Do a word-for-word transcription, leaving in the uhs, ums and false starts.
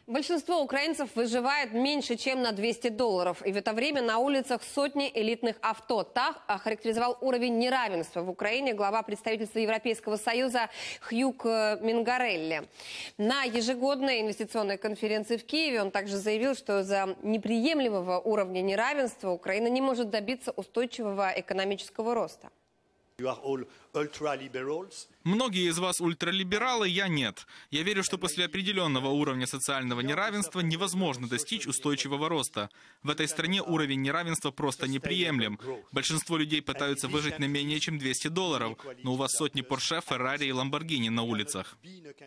Большинство украинцев выживает меньше, чем на двести долларов. И в это время на улицах сотни элитных авто. Так охарактеризовал уровень неравенства в Украине глава представительства Европейского Союза Хьюг Мингарелли. На ежегодной инвестиционной конференции в Киеве он также заявил, что из-за неприемлемого уровня неравенства Украина не может добиться устойчивого экономического роста. Многие из вас ультралибералы, я нет. Я верю, что после определенного уровня социального неравенства невозможно достичь устойчивого роста. В этой стране уровень неравенства просто неприемлем. Большинство людей пытаются выжить на менее чем двести долларов, но у вас сотни Порше, Феррари и Ламборгини на улицах.